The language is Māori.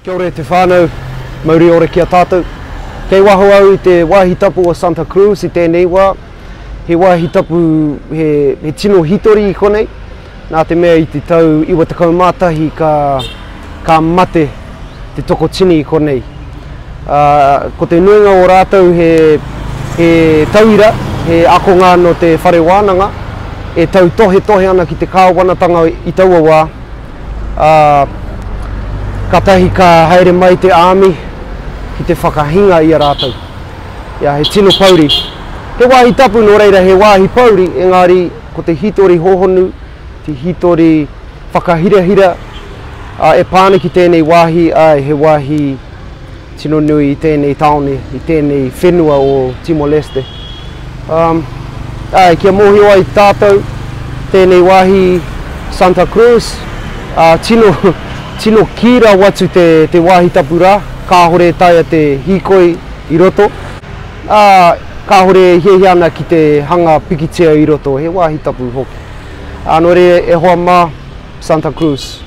Kia ora te whānau, Maori ora kia tātou. Kei waho au I te wāhi tapu o Santa Cruz I tēnei wā. He wāhi tapu he tino hitori I konei. Nā te mea I te tau 90 ka mate te toko tini I konei. Ko te nuinga o rātou he tauira, he akonga no te whare wānanga, e tau tohe ana ki te kāwanatanga I taua wā. Katahi ka haere mai te āmi ki te whakahinga I a rātou. Ia, he tino pauri. He wāhi tapu no reira he wāhi pauri, engari ko te hitori hohonu, te hitori whakahirahira, e pāne ki tēnei wāhi, he wāhi tino nui I tēnei taone, I tēnei whenua o Timor Leste. Kia mohi o I tātou, tēnei wāhi Santa Cruz, tino kira watu te wāhi tapu rā, kāhore taia te hikoi I roto, kāhore hehi ana ki te hanga pikitea I roto, he wāhi tapu hoki. Nō re e hoa mā Santa Cruz.